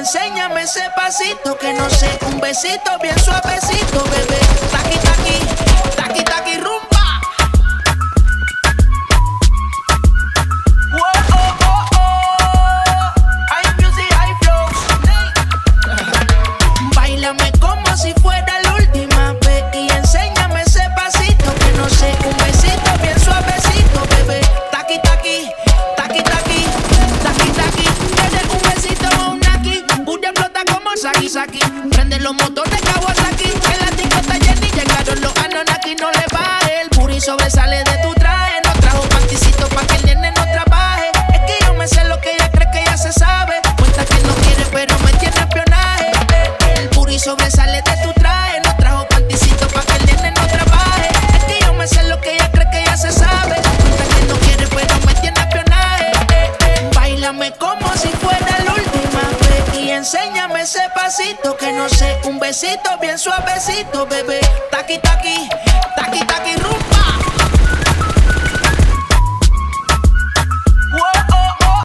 enséñame ese pasito que no sé, un besito bien suavecito, bebé. Taqui, taqui, taqui, taqui, rumba. Báilame como si fuera la última vez y enséñame ese pasito que no sé, un besito bien suavecito, bebé. Taqui, taqui, taqui, taqui, taqui, taqui. Tienes un besito o un aquí, Buria flota como Saki Saki. Prende los motores Kawasaki, que la disco está llena y llegaron los Anunnaki. No le baje, el booty sobresale de tu traje. No trajo panticito pa' que el nene no trabaje. Es que yo me sé lo que ella cree que ya se sabe. Cuenta que no quiere pero me tiene espionaje. El booty sobresale de tu traje. No trajo panticito pa' que el nene no trabaje. Es que yo me sé lo que ella cree que ya se sabe. Cuenta que no quiere pero me tiene espionaje. Báilame como si fuera la última vez y enséñame ese pasito que no sé, un besito bien suavecito, bebé. Taqui, taqui, taqui, taqui.